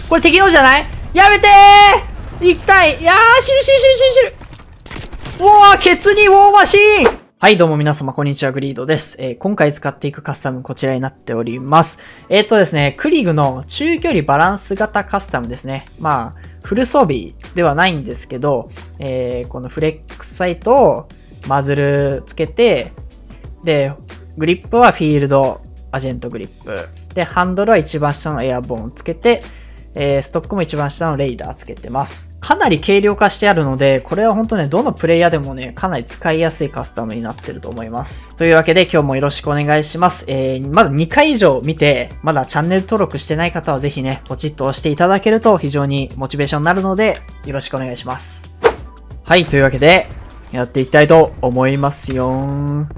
これ敵のじゃない？やめてー！行きたい。いやー、死ぬ。うわー、ケツにウォーマシーン。はい、どうも皆様、こんにちは、グリードです。今回使っていくカスタム、こちらになっております。ですね、クリグの中距離バランス型カスタムですね。まあ、フル装備ではないんですけど、このフレックスサイトをマズルつけて、で、グリップはフィールドアジェントグリップ。で、ハンドルは一番下のエアボーンつけて、ストックも一番下のレイダーつけてます。かなり軽量化してあるので、これは本当ね、どのプレイヤーでもね、かなり使いやすいカスタムになってると思います。というわけで今日もよろしくお願いします。まだ2回以上見て、まだチャンネル登録してない方はぜひね、ポチッと押していただけると非常にモチベーションになるので、よろしくお願いします。はい、というわけで、やっていきたいと思いますよ。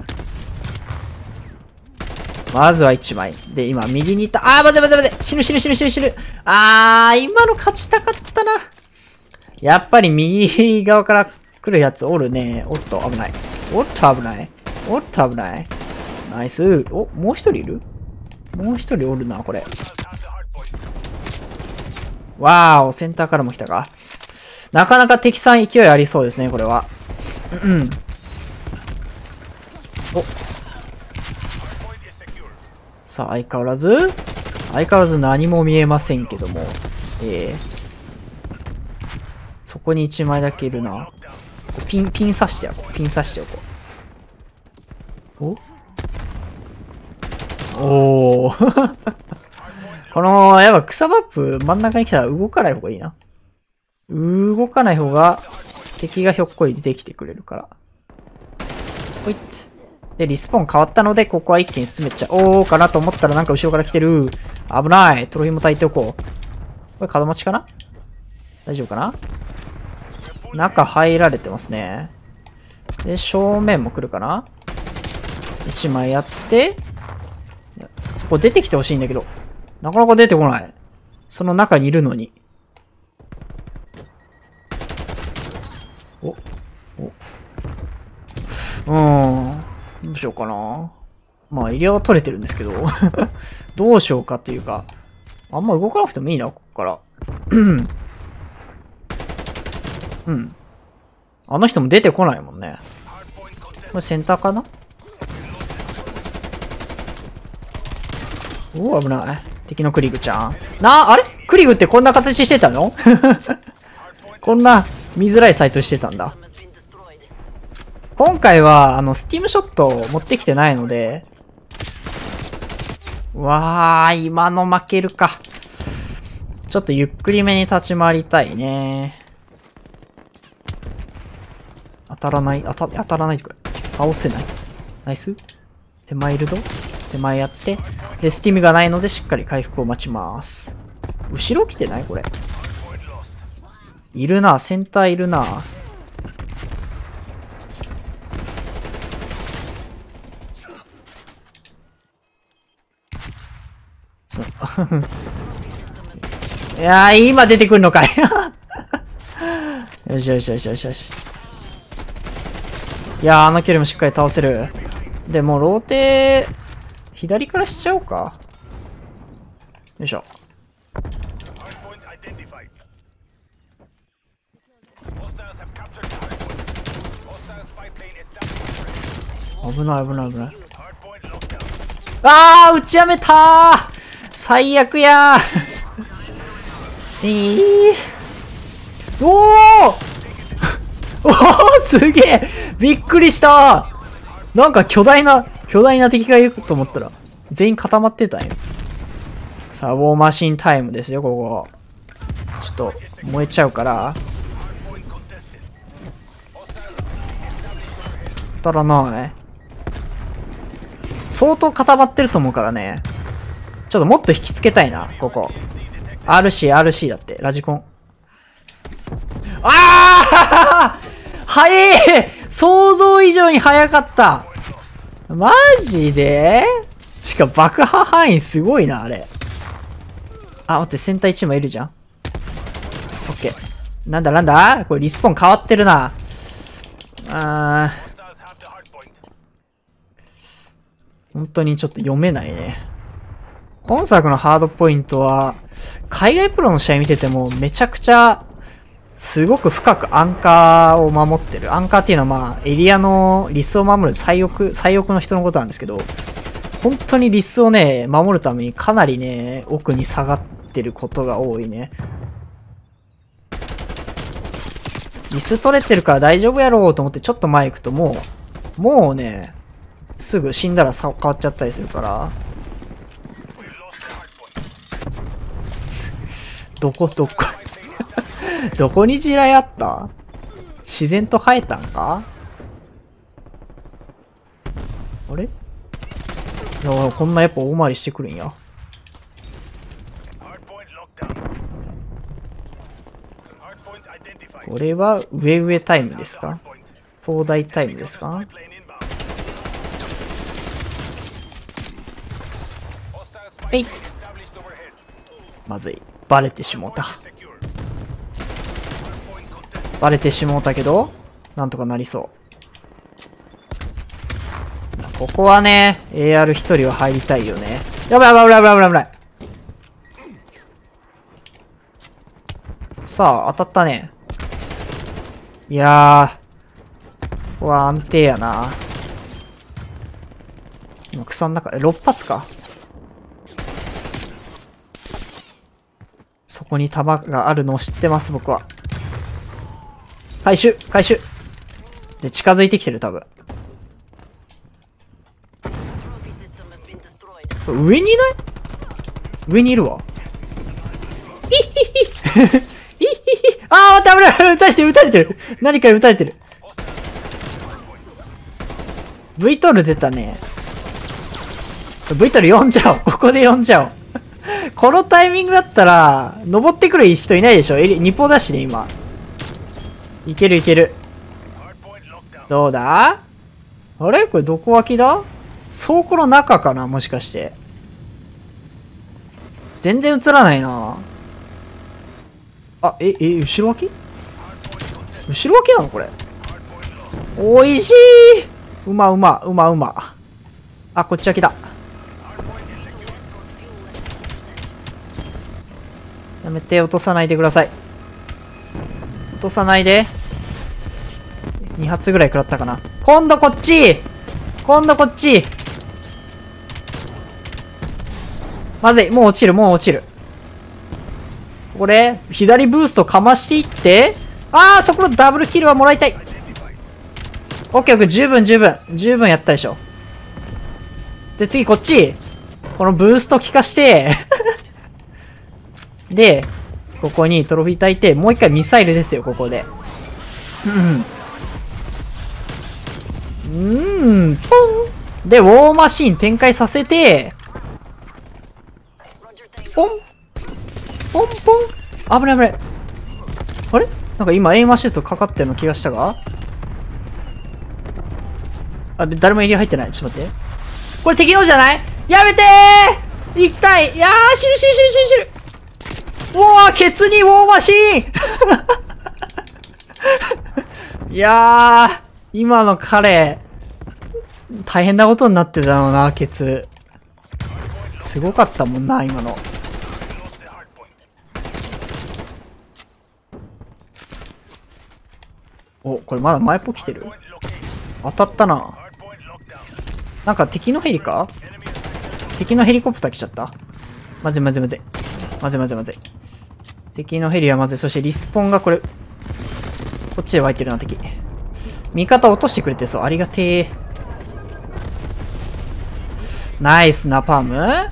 まずは1枚。で、今、右に行った。あー、待て。死ぬ。あー、今の勝ちたかったな。やっぱり右側から来るやつおるね。おっと、危ない。ナイス。お、もう一人いる？もう一人おるな、これ。わーお、センターからも来たか。なかなか敵さん勢いありそうですね、これは。お。さあ、相変わらず何も見えませんけども。そこに1枚だけいるな。ピン刺しておこう。おー。この、やっぱ草マップ真ん中に来たら動かない方がいいな。動かない方が敵がひょっこり出てきてくれるから。ほいっ。で、リスポーン変わったので、ここは一気に詰めちゃおうかなと思ったらなんか後ろから来てる。危ない。トロフィーも焚いておこう。これ角待ちかな？大丈夫かな？中入られてますね。で、正面も来るかな？ 1 枚やって、そこ出てきてほしいんだけど、なかなか出てこない。その中にいるのに。どうしようかな。まあ、エリアは取れてるんですけど。どうしようかっていうか。あんま動かなくてもいいな、ここから。あの人も出てこないもんね。これセンターかな？おお、危ない。敵のクリグちゃん。あれ？クリグってこんな形してたの？こんな見づらいサイトしてたんだ。今回は、スティームショットを持ってきてないので、今の負けるか。ちょっとゆっくりめに立ち回りたいね。当たらないとか、倒せない。ナイス。手前いるぞ。手前やって。で、スティームがないのでしっかり回復を待ちます。後ろ来てないこれ。いるな、センターいるな。いやー、今出てくるのかい。よし。いやー、あの距離もしっかり倒せる。で、もうローテ、左からしちゃおうか。よいしょ。危ない。あー、打ちやめたー！最悪やー。おーすげえ！びっくりしたー！なんか巨大な敵がいると思ったら、全員固まってたんよ。さあ、ウォーマシンタイムですよ、ここ。ちょっと、燃えちゃうから。当たらない。相当固まってると思うからね。ちょっともっと引きつけたいな、ここ。RC だって、ラジコン。早え！想像以上に早かった。マジで？しかも爆破範囲すごいな、あれ。待って、センター1枚いるじゃん。オッケー。なんだこれリスポーン変わってるな。本当にちょっと読めないね。 今作のハードポイントは、海外プロの試合見ててもめちゃくちゃ、すごく深くアンカーを守ってる。アンカーっていうのはまあ、エリアのリスを守る最奥の人のことなんですけど、本当にリスをね、守るためにかなりね、奥に下がってることが多いね。リス取れてるから大丈夫やろうと思ってちょっと前行くともうね、すぐ死んだら変わっちゃったりするから。どこどこに地雷あった？自然と生えたんか？あれ？いや、こんなやっぱ大回りしてくるんや。これは上タイムですか？東大タイムですか？えい。まずい。バレてしもうた。バレてしもうたけど、なんとかなりそう。ここはね、AR 一人は入りたいよね。やばいやばいやばいやばいやばい。さあ、当たったね。いやー、ここは安定やな。今草の中で6発か。そこに弾があるのを知ってます、僕は。回収で、近づいてきてる、多分。上にいない？上にいるわ。ヒッヒッヒッヒッヒッあー、待って、危ない、撃たれてる。何か撃たれてる。V トル出たね。V トル呼んじゃおう。ここで呼んじゃおう。このタイミングだったら、登ってくる人いないでしょ。2歩だしね、今。いけるいける。どうだ？あれこれどこ脇だ？倉庫の中かなもしかして。全然映らないな。あ、後ろ脇？後ろ脇なのこれ。おいしい！うま。あ、こっち脇だ。やめて、落とさないでください。落とさないで。2発ぐらい食らったかな。今度こっち！まずい、もう落ちる。これ、左ブーストかましていって、そこのダブルキルはもらいたい。オッケー、十分やったでしょ。で、次こっち。このブースト効かして、で、ここにトロフィー焚いて、もう一回ミサイルですよ、ここで。ポンで、ウォーマシーン展開させて、ポン危ない。あれなんか今エイムアシストかかってるの気がしたが誰もエリア入ってない。ちょっと待って。これ敵のじゃない？やめてー！行きたい！いやー、死ぬ！うわー、ケツにウォーマシーンいやー、今の彼、大変なことになってるだろうな、ケツ。すごかったもんな、今の。お、これまだ前っぽ来てる？当たったな。なんか敵のヘリか？敵のヘリコプター来ちゃった。まずい。敵のヘリはまずい。そしてリスポンがこれ、こっちで湧いてるな、敵。味方落としてくれてそう。ありがてえ。ナイスなパーム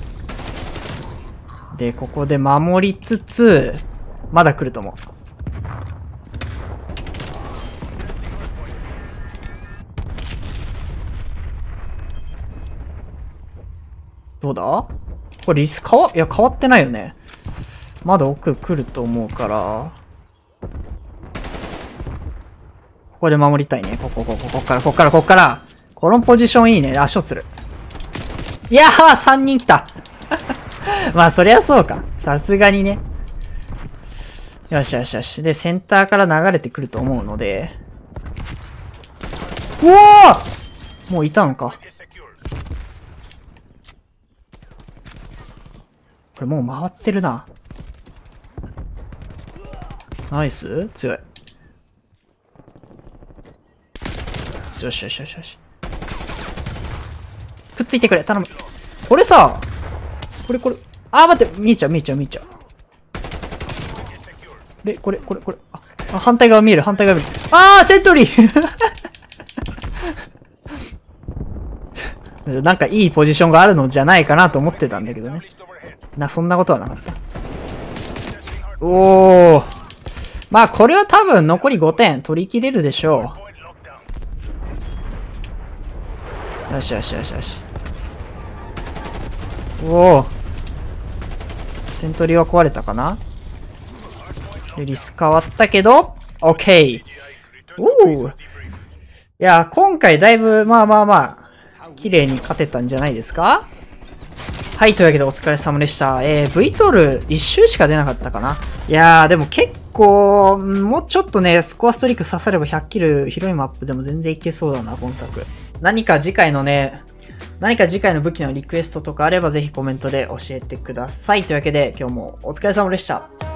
で、ここで守りつつ、まだ来ると思う。どうだ？これリス変わってないよね。まだ奥来ると思うから。ここで守りたいね。こっから。このポジションいいね。ショッツする。いやー !3 人来たまあ、そりゃそうか。さすがにね。よし。で、センターから流れてくると思うので。うおー！もういたのか。 これもう回ってるな。ナイス強い。よしよしよしよし。くっついてくれ、頼む。これさ、これ。待って、見えちゃう。これ。反対側見える。セントリーなんかいいポジションがあるのじゃないかなと思ってたんだけどね。そんなことはなかった。おー。まあこれは多分残り5点取り切れるでしょう。よし。おー。セントリーは壊れたかな？リス変わったけど、オッケー。おー。いや、今回だいぶ、まあ、綺麗に勝てたんじゃないですか？はい、というわけでお疲れ様でした。V トール1周しか出なかったかな。いやー、でも結構、もうちょっとね、スコアストリーク刺されば100キル広いマップでも全然いけそうだな、今作。何か次回の武器のリクエストとかあればぜひコメントで教えてください。というわけで今日もお疲れ様でした。